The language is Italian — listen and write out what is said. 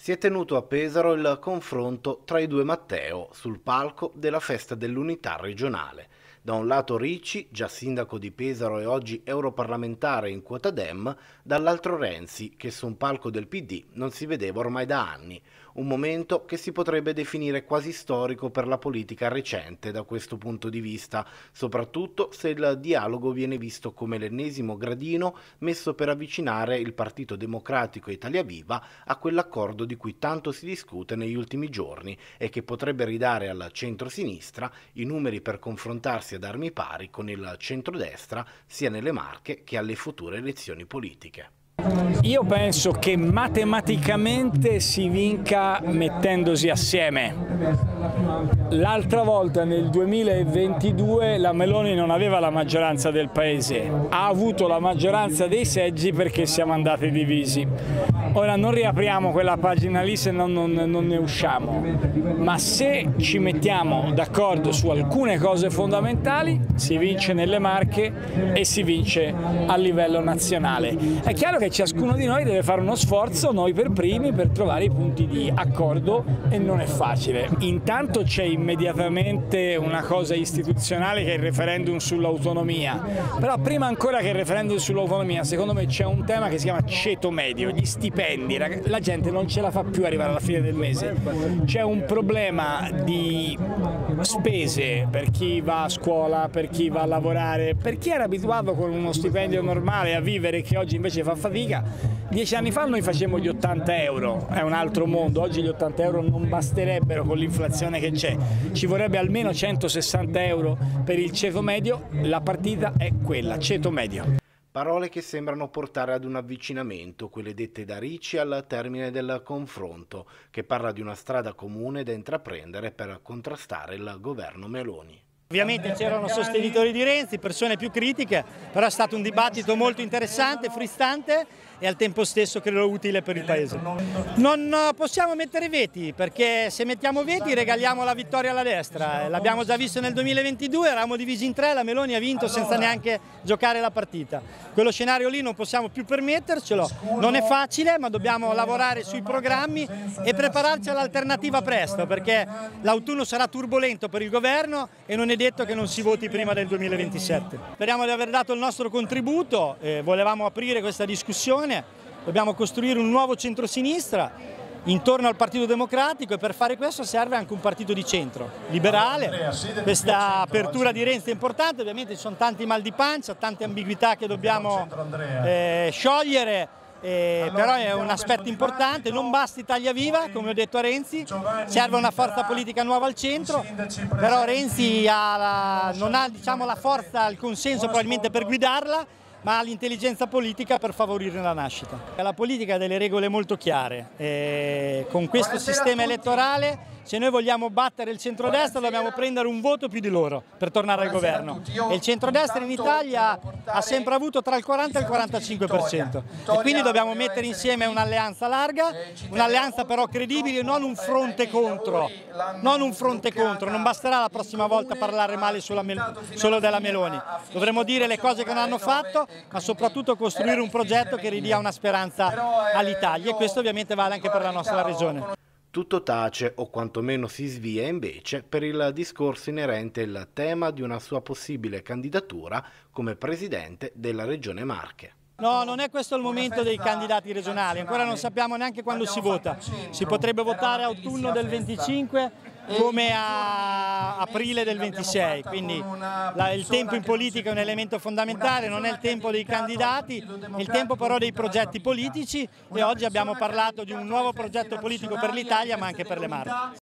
Si è tenuto a Pesaro il confronto tra i due Matteo sul palco della Festa dell'Unità regionale. Da un lato Ricci, già sindaco di Pesaro e oggi europarlamentare in quota Dem, dall'altro Renzi, che su un palco del PD non si vedeva ormai da anni. Un momento che si potrebbe definire quasi storico per la politica recente da questo punto di vista, soprattutto se il dialogo viene visto come l'ennesimo gradino messo per avvicinare il Partito Democratico e Italia Viva a quell'accordo di cui tanto si discute negli ultimi giorni e che potrebbe ridare al centro-sinistra i numeri per confrontarsi ad armi pari con il centrodestra sia nelle Marche che alle future elezioni politiche. Io penso che matematicamente si vinca mettendosi assieme. L'altra volta nel 2022 la Meloni non aveva la maggioranza del Paese, ha avuto la maggioranza dei seggi perché siamo andati divisi. Ora non riapriamo quella pagina lì se no non ne usciamo, ma se ci mettiamo d'accordo su alcune cose fondamentali si vince nelle Marche e si vince a livello nazionale. È chiaro che ciascuno di noi deve fare uno sforzo, noi per primi, per trovare i punti di accordo e non è facile. Intanto c'è immediatamente una cosa istituzionale che è il referendum sull'autonomia, però prima ancora che il referendum sull'autonomia secondo me c'è un tema che si chiama ceto medio, gli stipendi. La gente non ce la fa più arrivare alla fine del mese, c'è un problema di spese per chi va a scuola, per chi va a lavorare, per chi era abituato con uno stipendio normale a vivere che oggi invece fa fatica. 10 anni fa noi facevamo gli 80 euro, è un altro mondo, oggi gli 80 euro non basterebbero con l'inflazione che c'è, ci vorrebbe almeno 160 euro per il ceto medio, la partita è quella, ceto medio. Parole che sembrano portare ad un avvicinamento, quelle dette da Ricci al termine del confronto, che parla di una strada comune da intraprendere per contrastare il governo Meloni. Ovviamente c'erano sostenitori di Renzi, persone più critiche, però è stato un dibattito molto interessante, frizzante e al tempo stesso credo utile per il Paese. Non possiamo mettere veti, perché se mettiamo veti regaliamo la vittoria alla destra. L'abbiamo già visto nel 2022, eravamo divisi in tre, la Meloni ha vinto senza neanche giocare la partita. Quello scenario lì non possiamo più permettercelo, non è facile, ma dobbiamo lavorare sui programmi e prepararci all'alternativa presto, perché l'autunno sarà turbolento per il governo e non è detto che non si voti prima del 2027. Speriamo di aver dato il nostro contributo, volevamo aprire questa discussione, dobbiamo costruire un nuovo centrosinistra intorno al Partito Democratico e per fare questo serve anche un partito di centro, liberale. Questa apertura di Renzi è importante, ovviamente ci sono tanti mal di pancia, tante ambiguità che dobbiamo sciogliere. Però è un aspetto importante, non basta Italia Viva, come ho detto a Renzi, serve una forza politica nuova al centro, però Renzi non ha la forza, il consenso probabilmente per guidarla, ma ha l'intelligenza politica per favorirne la nascita. La politica ha delle regole molto chiare, con questo sistema elettorale se noi vogliamo battere il centrodestra dobbiamo prendere un voto più di loro per tornare al governo e il centrodestra in Italia ha sempre avuto tra il 40 e il 45% e quindi dobbiamo mettere insieme un'alleanza larga, un'alleanza però credibile, non un fronte contro, non basterà la prossima volta parlare male solo della Meloni, dovremo dire le cose che non hanno fatto ma soprattutto costruire un progetto che ridia una speranza all'Italia e questo ovviamente vale anche per la nostra regione. Tutto tace, o quantomeno si svia invece, per il discorso inerente al tema di una sua possibile candidatura come presidente della Regione Marche. No, non è questo il momento dei candidati regionali, ancora non sappiamo neanche quando si vota. Si potrebbe votare a autunno del 25 come a aprile del 26, quindi il tempo in politica è un elemento fondamentale, non è il tempo dei candidati, è il tempo però dei progetti politici e oggi abbiamo parlato di un nuovo progetto politico per l'Italia ma anche per le Marche.